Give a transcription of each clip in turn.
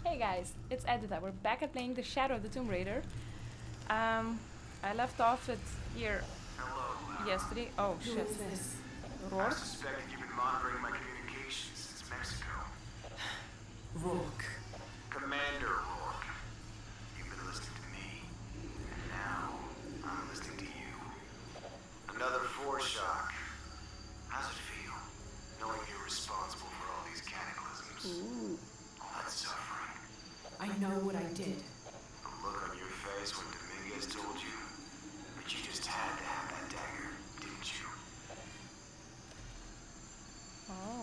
Hey guys, it's Edita. We're back at playing the Shadow of the Tomb Raider. I left off it here yesterday. Oh shit. Who is this? Rourke? I suspected you've been monitoring my communications since Mexico. Rourke. Commander Rourke. You've been listening to me. And now, I'm listening to you. Another foreshock. How's it feel? Knowing you're responsible for all these cataclysms. Ooh. All that suffering. I know what I did. The look on your face when Dominguez told you. But you just had to have that dagger, didn't you? Oh.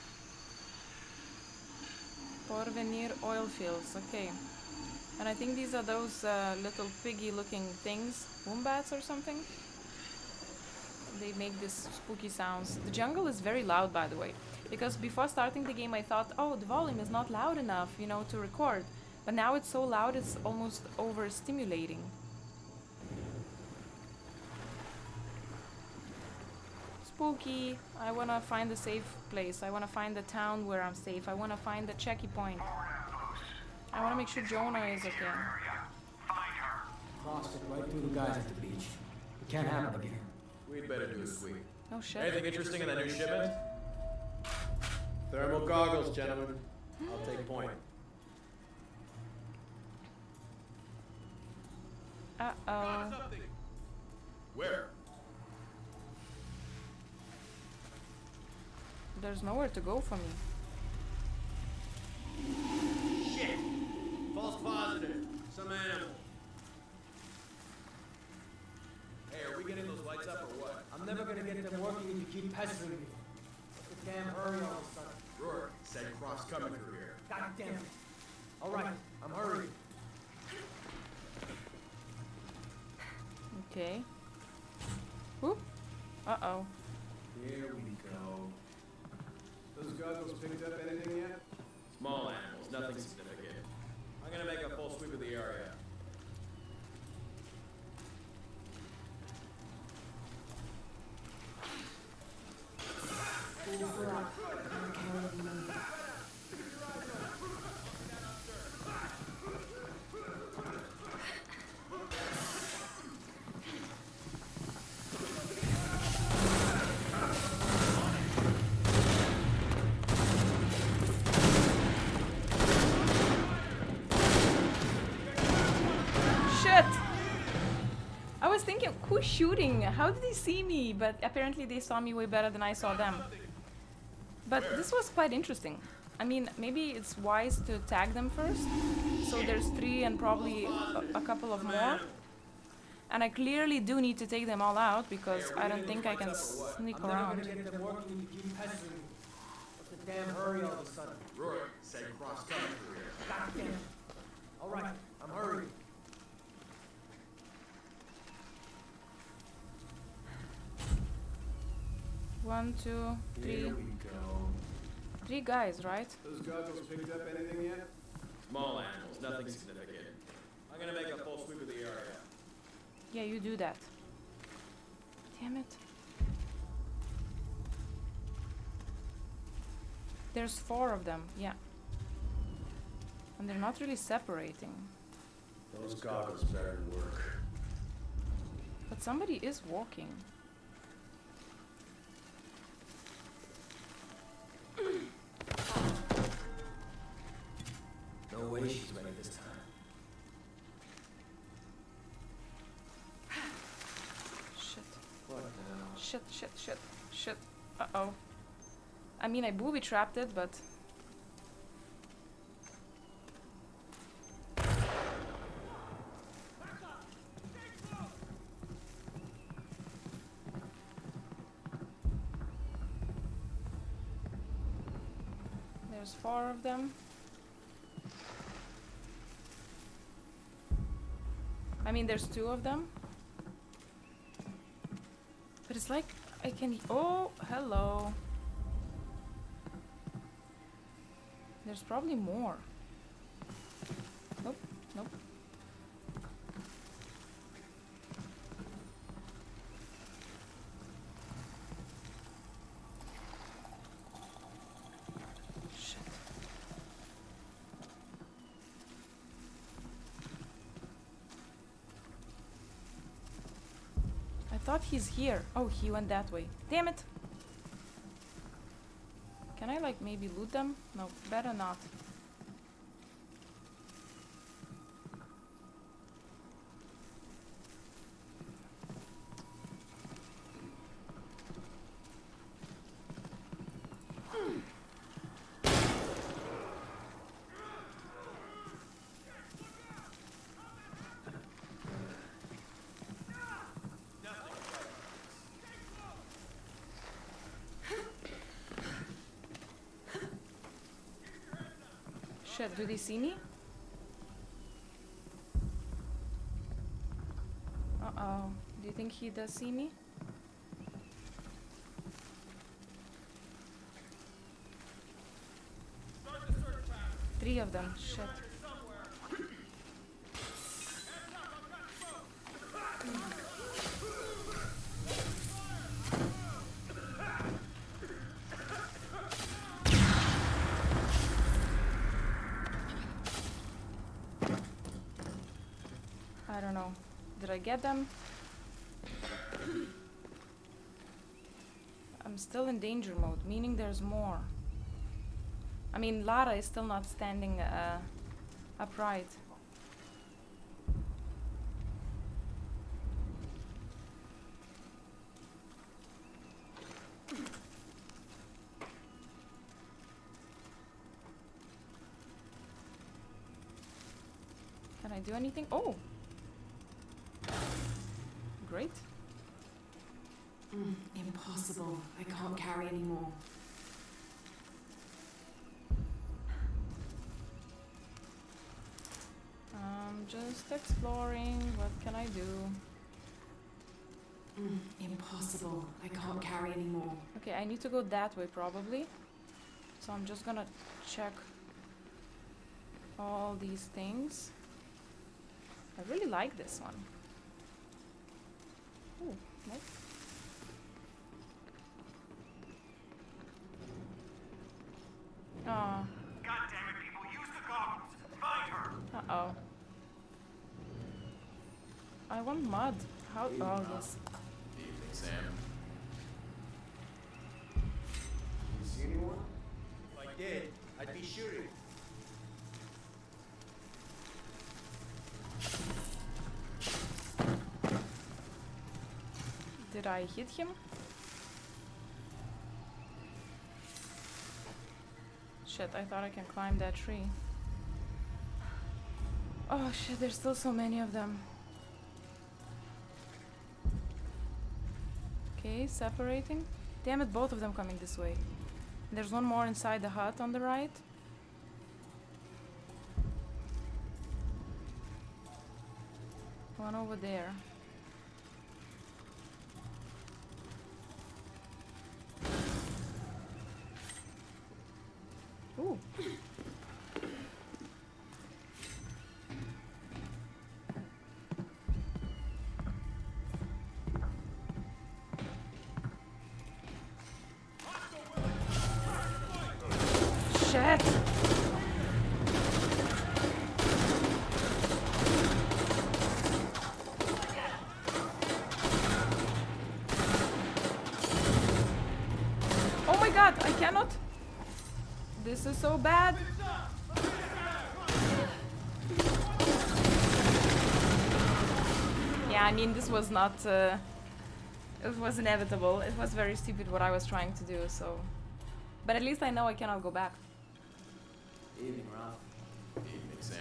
Porvenir oil fields, okay. And I think these are those little piggy looking things. Wombats or something? They make these spooky sounds. The jungle is very loud, by the way. Because before starting the game I thought, oh, the volume is not loud enough, you know, to record. But now it's so loud it's almost overstimulating. Spooky. I wanna find a safe place. I wanna find the town where I'm safe. I wanna find the checky point. I wanna make sure Jonah is okay. Crossed it right through the guys at the beach. It can't happen again. We'd better do a sweep. Oh shit. Anything interesting in that new shipment? Thermal goggles, gentlemen. I'll take point. Uh-oh. Where? There's nowhere to go for me. Shit! False positive. Some animal. Hey, are we getting those lights up or what? I'm never gonna get them working if you keep pestering me. What's the damn hurry all of a sudden? Rourke said cross coming through here. God damn it. Alright, I'm hurrying. Okay. Whoop. Uh-oh. Here we go. Those goggles picked up anything yet? Small animals, nothing significant. I'm gonna make a full sweep of the area. Who's shooting? How did they see me? But apparently they saw me way better than I saw them. But this was quite interesting. I mean, maybe it's wise to tag them first. So there's 3 and probably a couple of more. And I clearly do need to take them all out because I don't think I can sneak I'm never around. gonna get them working if you keep pestering me. What's the damn hurry all of a sudden? Rourke said cross coming through here. God damn it. Alright, I'm hurrying. One, two, three. Here we go. 3 guys, right? Those goggles picked up anything yet? Small animals, nothing significant. I'm gonna make a full sweep of the area. Yeah, you do that. Damn it. There's 4 of them, yeah. And they're not really separating. Those goggles better work. But somebody is walking. No way she's ready this time. Shit. What now? Shit. Uh-oh. I mean, I booby-trapped it, but... There's 4 of them. I mean, there's 2 of them. But it's like I can... Oh, hello. There's probably more. Nope. thought he's here. Oh, he went that way. Damn it! Can I like maybe loot them? No, better not. Shit, do they see me? Uh-oh. Do you think he does see me? Three of them. Shit. I don't know. Did I get them? I'm still in danger mode, meaning there's more. I mean, Lara is still not standing upright. Can I do anything? Oh! Great. Impossible. I can't carry anymore. I'm just exploring. What can I do? Impossible. I can't carry anymore. Okay, I need to go that way probably. So I'm just gonna check all these things. I really like this one. Ooh, nice. Oh. God damn it, people, use the goggles. Find her. Uh-oh. I want mud. How? Oh, yes. Evening, Sam. You see anyone? If I did, I'd be shooting. Did I hit him? Shit, I thought I can climb that tree. Oh shit, there's still so many of them. Okay, separating. Damn it, both of them coming this way. There's one more inside the hut on the right. One over there. Ooh. Shit! Oh my god, I cannot! This is so bad! Yeah, I mean, this was not... it was inevitable. It was very stupid what I was trying to do, so... But at least I know I cannot go back. Evening, Ralph. Evening, Sam.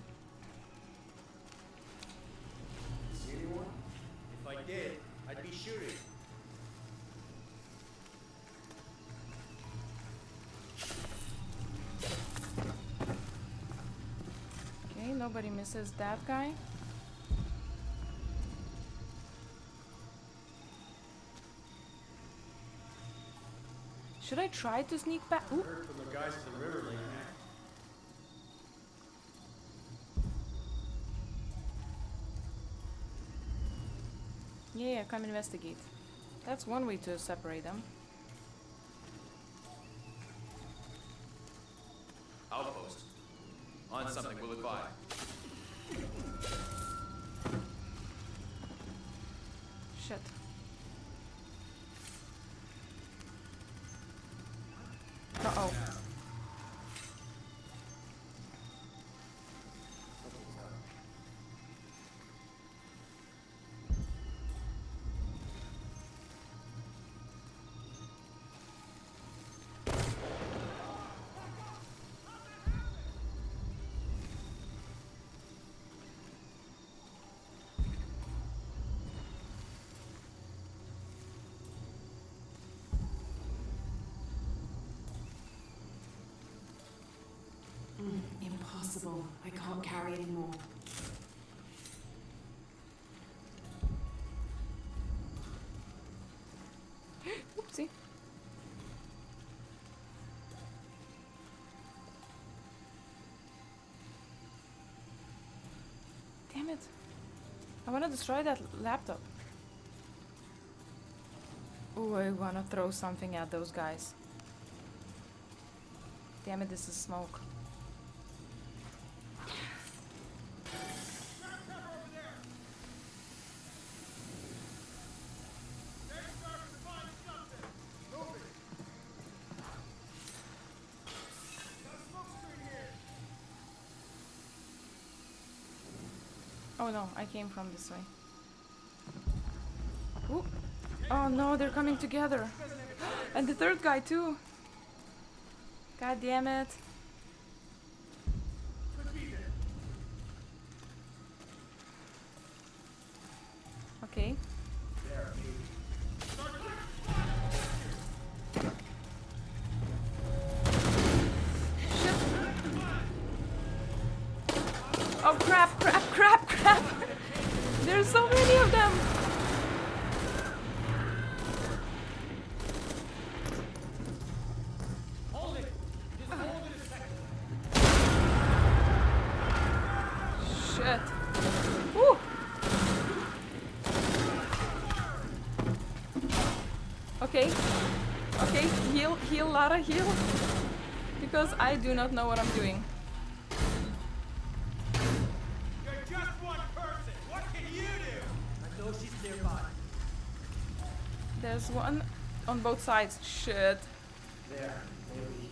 You see anyone? If I did, I'd be shooting. Okay, nobody misses that guy. Should I try to sneak back? Ooh. Heard from the guys at the river lake. Yeah, come investigate. That's one way to separate them. Outpost. On something, will advise. Shit. Impossible. I can't carry anymore. Oopsie. Damn it. I want to destroy that laptop. Ooh, I want to throw something at those guys. Damn it, this is smoke. Oh no, I came from this way. Ooh. Oh no, they're coming together. And the third guy too. God damn it. Okay. Shit. Oh crap, crap, crap, crap. There's so many of them. Shit. Woo. Okay. Okay, heal, heal, Lara, heal. Because I do not know what I'm doing. You're just one person. What can you do? I know she's nearby. There's one on both sides. Shit. There, maybe.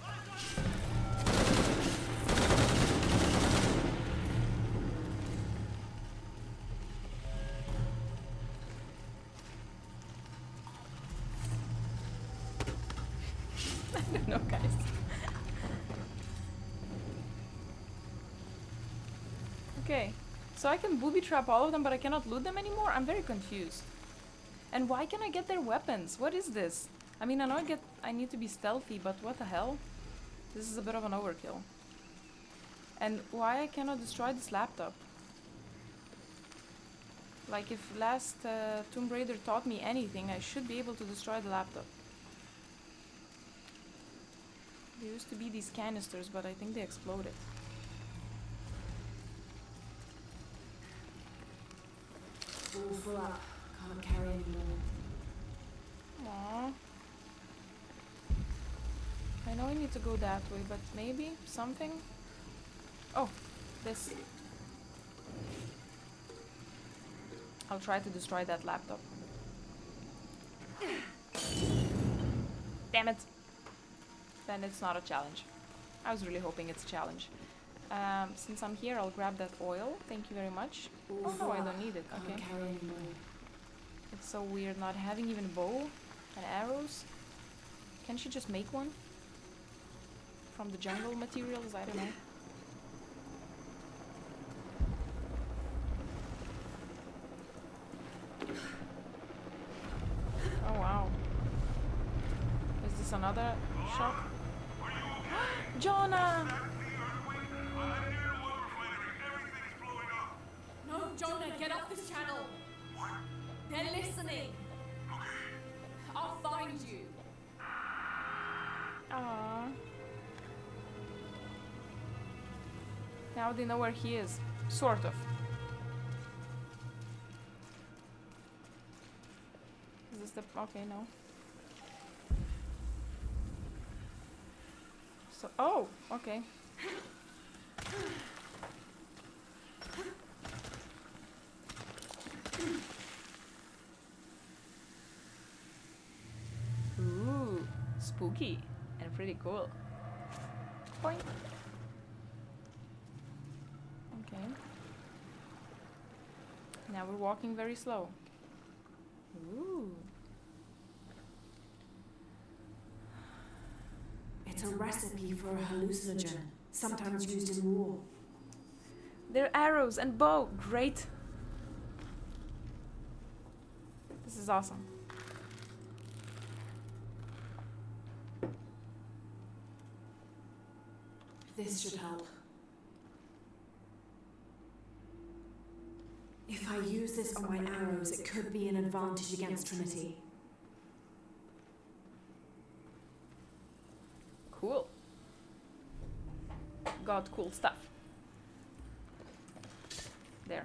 I don't know, guys. Okay, so I can booby trap all of them, but I cannot loot them anymore? I'm very confused. And why can I get their weapons? What is this? I mean, I know I need to be stealthy, but what the hell? This is a bit of an overkill. And why I cannot destroy this laptop? Like, if last Tomb Raider taught me anything, I should be able to destroy the laptop. There used to be these canisters, but I think they exploded. All full up. Can't carry anymore. Aww. I know I need to go that way, but maybe something? Oh, this. I'll try to destroy that laptop. Damn it! Then it's not a challenge. I was really hoping it's a challenge. Since I'm here, I'll grab that oil. Thank you very much. Oh no, I don't need it. Can't Okay. carry anymore. It's so weird not having even bow and arrows. Can she just make one? From the jungle materials? I don't know. Oh wow. Is this another shop? Jonah! No, Jonah, get off this channel. They're listening. I'll find you. Aww. Now they know where he is. Sort of. Is this the... okay, no. So... oh! Okay. Ooh, spooky and pretty cool. Point. Okay. Now we're walking very slow. Ooh. It's a recipe for a hallucinogen, sometimes used in war. There are arrows and bow. Great. This is awesome. This should help. If I use this on my arrows, it could be an advantage against Trinity. Cool. Got cool stuff. There.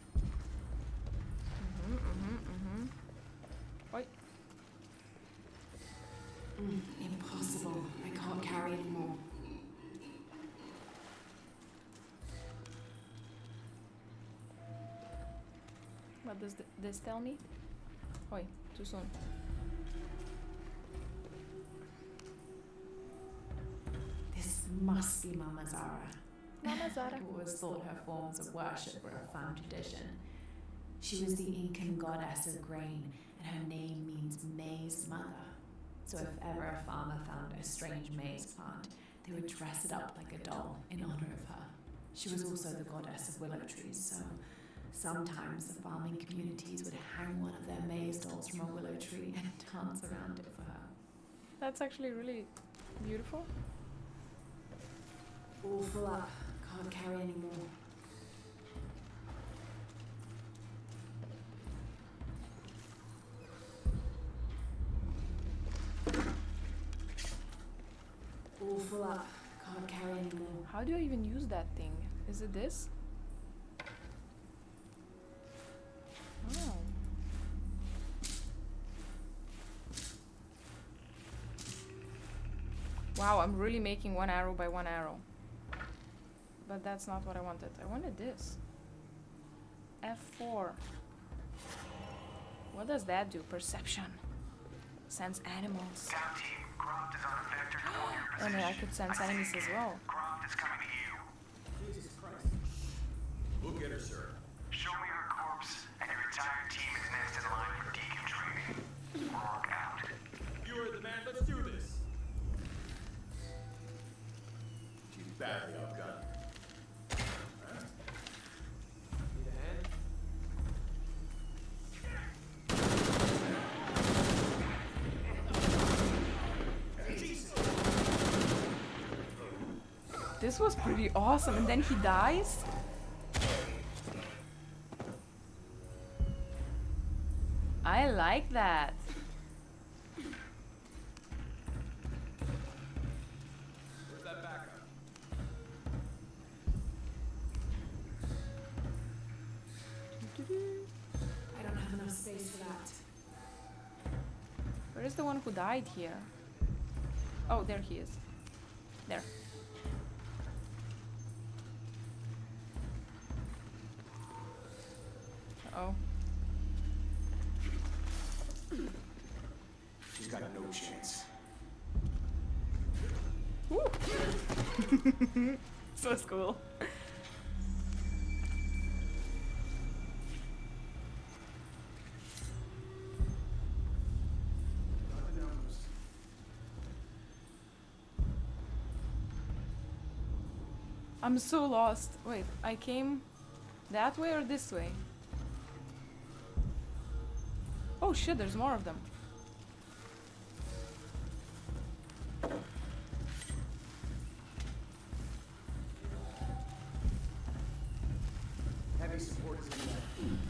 Oi. Impossible. I can't carry anymore. What does this tell me? Oi, too soon. This must be Mama Zara. Mama Zara. I've always thought her forms of worship were a fun tradition. She was the Incan goddess of grain, and her name means maize mother. So if ever a farmer found a strange maize plant, they would dress it up like a doll in honor of her. She was also the goddess of willow trees, so sometimes the farming communities would hang one of their maize dolls from a willow tree and dance around it for her. That's actually really beautiful. All full up, can't carry anymore. All full up, can't carry anymore. How do I even use that thing? Is it this? Oh. Wow, I'm really making one arrow by one arrow. But that's not what I wanted. I wanted this. F4. What does that do? Perception. Sense animals. Down team, Croft is on a vector toward your Oh position. no, I could sense enemies as well. Croft is coming to you. Jesus Christ. We'll get her, sir. Show me her corpse, and your entire team is next in line for deacon training. Rock out. You are the man. Let's do this. She's badly outgunned. Need a hand? This was pretty awesome, and then he dies? I like that. Where's that backup? I don't have enough space for that. Where is the one who died here? Oh, there he is. There. Uh-oh. She's got no chance. Woo! So cool. Got the numbers. I'm so lost. Wait, I came that way or this way? Oh shit, there's more of them. Heavy support is in there.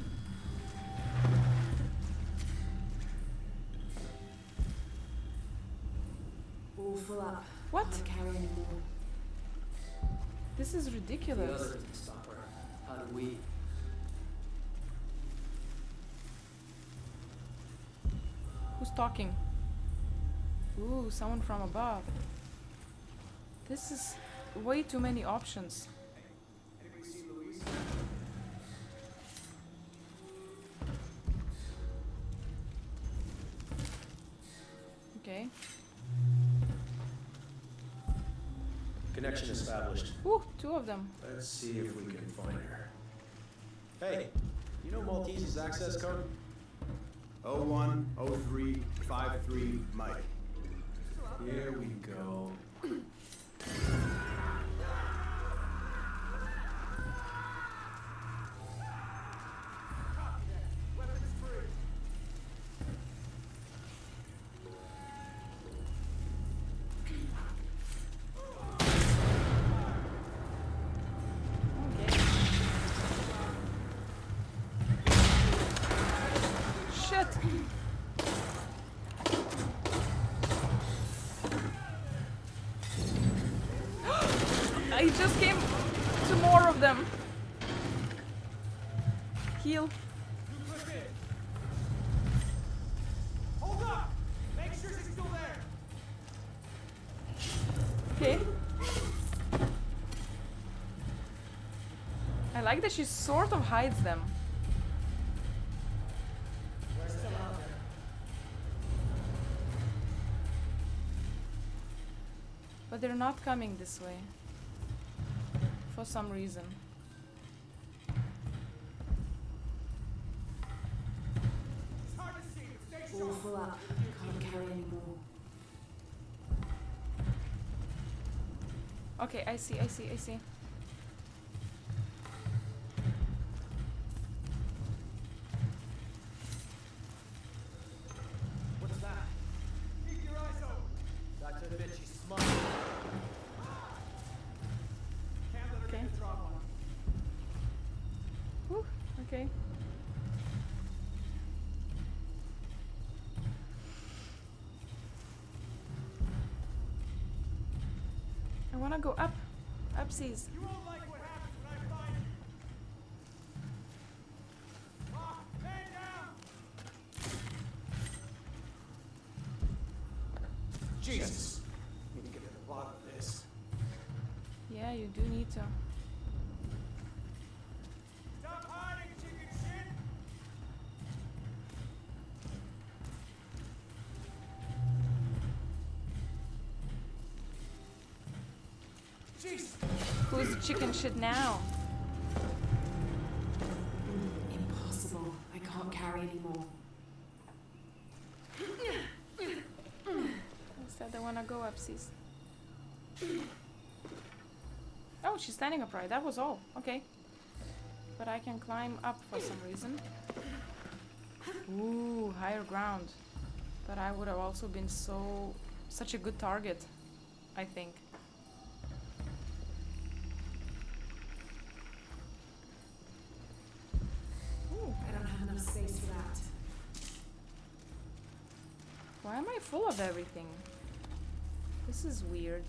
All full up. What? Can't carry anymore. This is The ridiculous. others didn't stop her. How did we? Who's talking? Ooh, someone from above. This is way too many options. Anybody see Louise? Okay. Connection established. Ooh, two of them. Let's see if we can find her. Hey, you know Maltese's access code? 010353 Mike. Here we go. Okay. Two more of them. Heal. Hold up! Make sure she's still there! Okay. I like that she sort of hides them. We're still out there. But they're not coming this way. For some reason. It's hard to see, but stay All sharp. full up. Can't carry any more. Okay, I see. What's that? Keep your eyes open. That's a bitch, she's smart. Can't let her Okay. get the drop on. Whew, okay. I wanna go up. Upsies. You won't like what happens when I find you. Rock, man down! Jesus. Need to get to the bottom of this. Yeah, you do need to. Stop hiding, chicken shit! Jesus! Who's the chicken shit now? Impossible. I can't carry any more. Instead, I wanna go upsies. Oh, she's standing upright. That was all. Okay. But I can climb up for some reason. Ooh, higher ground. But I would have also been such a good target, I think. Ooh, I don't have enough space for that. why am I full of everything? This is weird.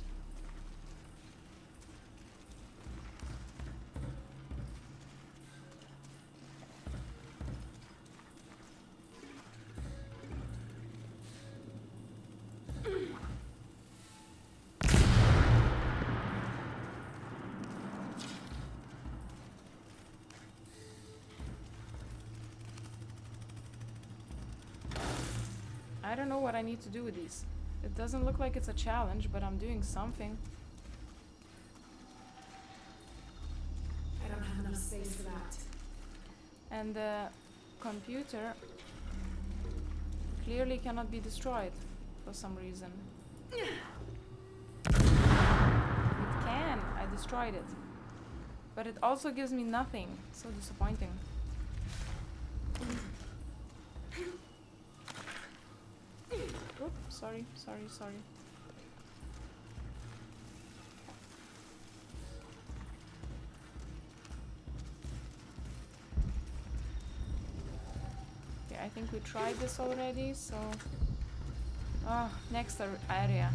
I don't know what I need to do with these. It doesn't look like it's a challenge, but I'm doing something. I don't have enough space for that. And the computer clearly cannot be destroyed for some reason. It can. I destroyed it. But it also gives me nothing. So disappointing. Oops, sorry. Okay, I think we tried this already, so... Oh, next area.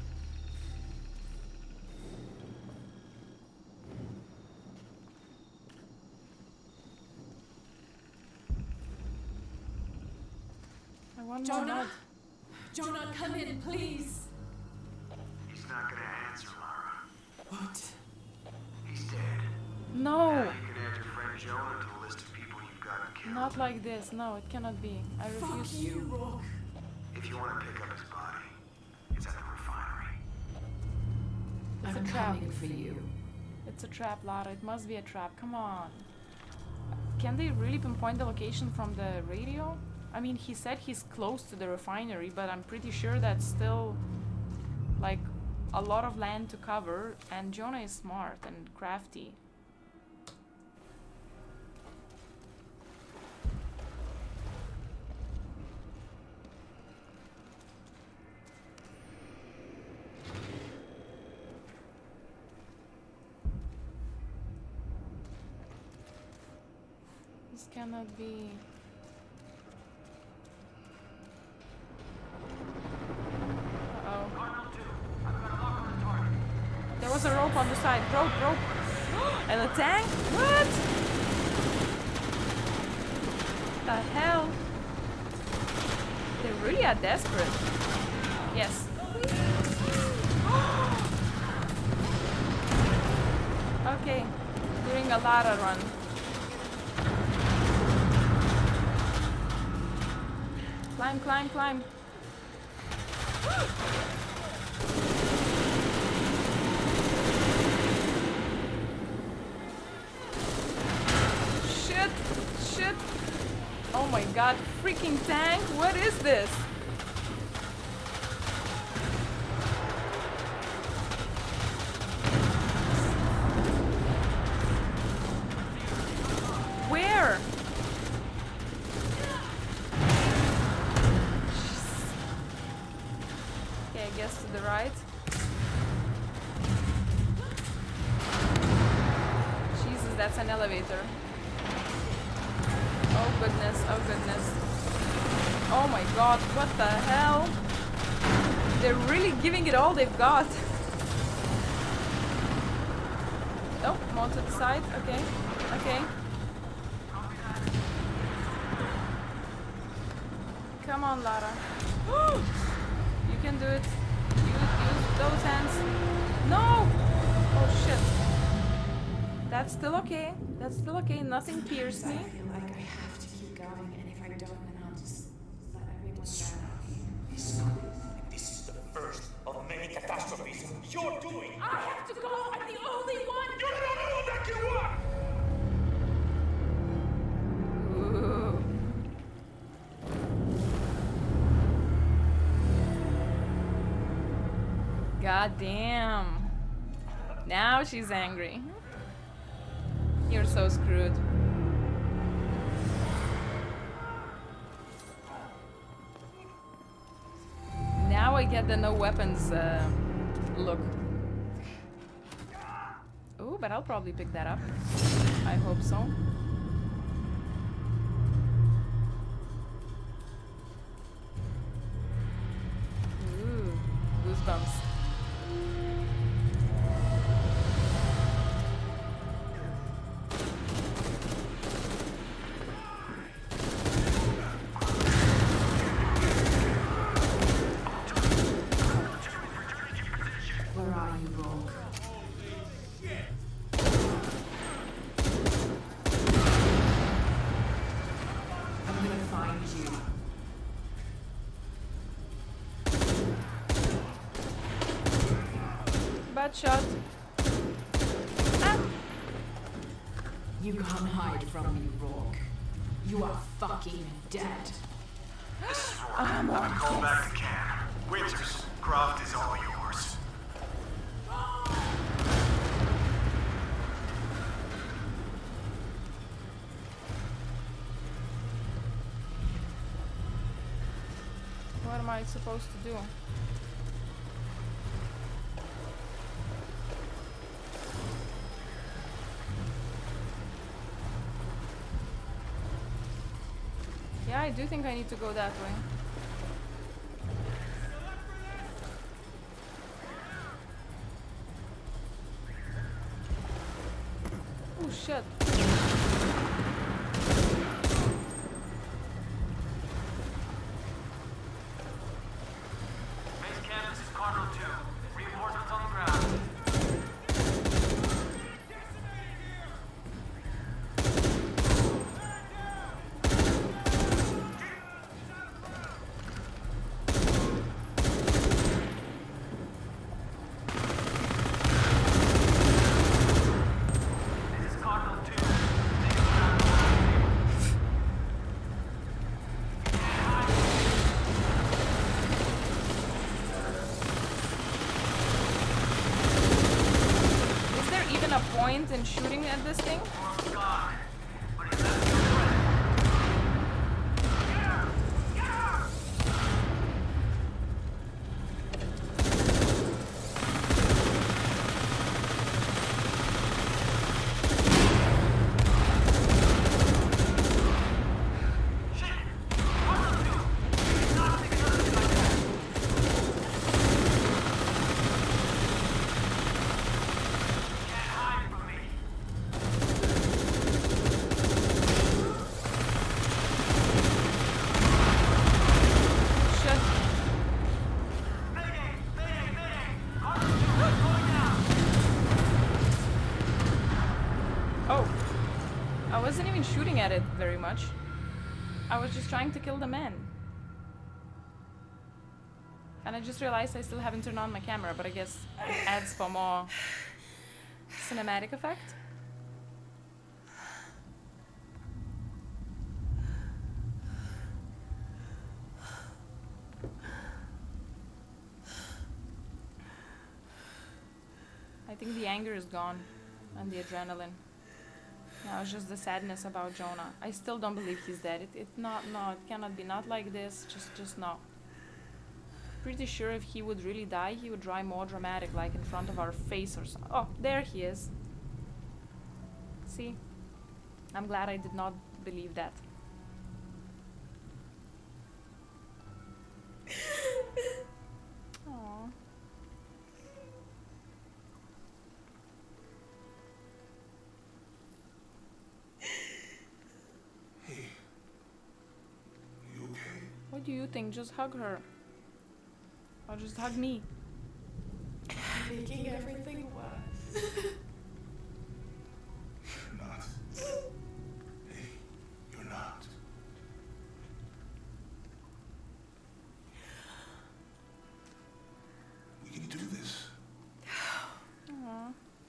I want more Jonah? mud. Jonah, come in, please. He's not gonna answer, Lara. What? He's dead. No! Now you can add your friend Jonah to the list of people you've gotten killed. Not like this. No, it cannot be. I refuse. Fuck you, Rourke. If you want to pick up his body, it's at the refinery. It's I'm a trap. coming for you. It's a trap, Lara. It must be a trap. Come on. Can they really pinpoint the location from the radio? I mean, he said he's close to the refinery, but I'm pretty sure that's still like a lot of land to cover, and Jonah is smart and crafty. This cannot be. Uh-oh. There was a rope on the side. Rope. And a tank? What? The hell? They really are desperate. Yes. Okay, doing a Lara run. Climb, climb, climb. Shit, shit. Oh my god, freaking tank, what is this? Where? Okay, I guess to the right. Jesus, that's an elevator. Oh goodness, oh goodness. Oh my god, what the hell? They're really giving it all they've got. Oh, more to the side, okay, okay. Come on, Lara. You can do it. Use those hands. No! Oh shit. That's still okay. That's still okay. Nothing pierced me. I feel like I have to keep going, and if I don't, then I'll just let everyone down. This is the first of many catastrophes you're doing. I have to go. I'm the only one. You're the only one that can walk. Ooh. God damn. Now she's angry. You're so screwed. Now I get the no weapons look. Ooh, but I'll probably pick that up. I hope so. Ooh, goosebumps. Where are you, Rourke? I'm gonna find you. Bad shot. Ah. You can't hide from me, Rourke. You are fucking dead. This is Rourke. I'm calling back to camp. Winters, Croft is all yours. What am I supposed to do? Yeah, I do think I need to go that way. Oh shit. Base camp, this is Cardinal 2. Reinforcements on the ground. This is Cardinal 2. Take us down. Is there even a point in shooting at this thing? Almost gone. But he's left your friend. I wasn't even shooting at it very much. I was just trying to kill the man. And I just realized I still haven't turned on my camera, but I guess it adds for more cinematic effect. I think the anger is gone and the adrenaline. Now it's just the sadness about Jonah. I still don't believe he's dead. It cannot be not like this. Just no. Pretty sure if he would really die, he would die more dramatic, like in front of our face or something. Oh, there he is. See? I'm glad I did not believe that. Aww. What do you think? Just hug her. Or just hug me. Making everything worse. You're not. Hey, you're not. We can do this. Aww.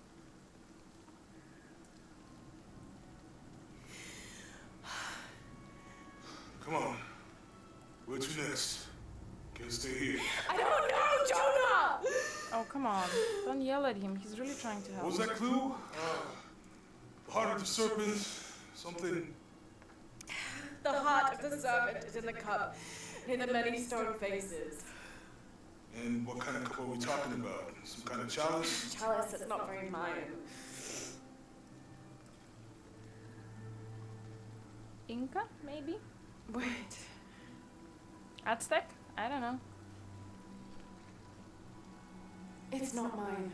Come on. Where to next? Can't stay here. I don't know, Jonah! Oh, come on. Don't yell at him. He's really trying to help. What was that clue? The heart of the serpent. Something. The heart of the serpent is in the cup, in the many stone faces. And what kind of cup are we talking about? Some kind of chalice? Chalice is not very mine. Inca, maybe? Wait. Aztec? I don't know. It's not mine.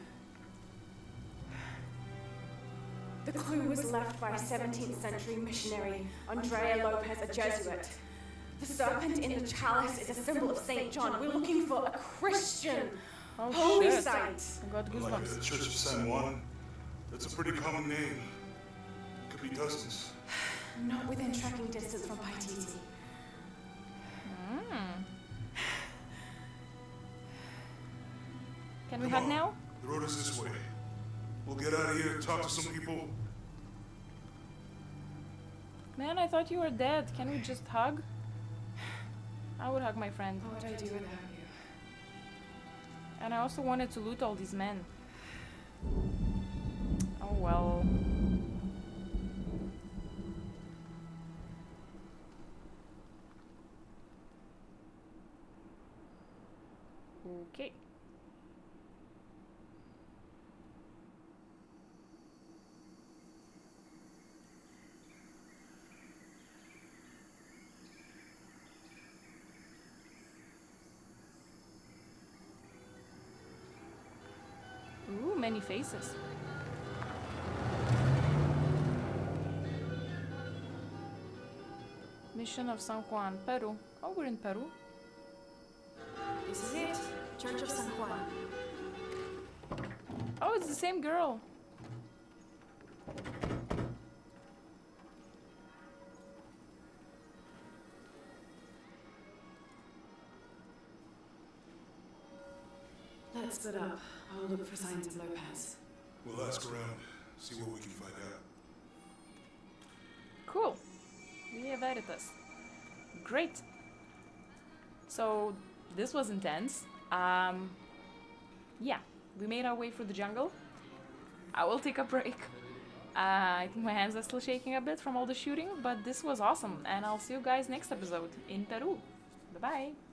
The clue was left by a 17th century missionary, Andrea Lopez, a Jesuit. The serpent in the chalice is a symbol of St. John. We're looking for a Christian Oh, holy shit. site. I got Like goosebumps. the Church of San Juan? That's a pretty common name. Could be dozens. Not within tracking distance from Paititi. Mm. Can we Come hug on. now? The road is this way. We'll get out of here, talk to some people. Man, I thought you were dead. Can we just hug? I would hug my friend. What would I do without you? And I also wanted to loot all these men. Oh well. Okay. Ooh, many faces. Mission of San Juan, Peru. Oh, we're in Peru. This is it. Church of San Juan. Oh, it's the same girl. Let's split up. I'll look for signs of Lopez. We'll ask around, see what we can find out. Cool. Via Veritas. Great. So this was intense. Yeah, we made our way through the jungle. I will take a break. I think my hands are still shaking a bit from all the shooting, but this was awesome, and I'll see you guys next episode in Peru. Bye-bye.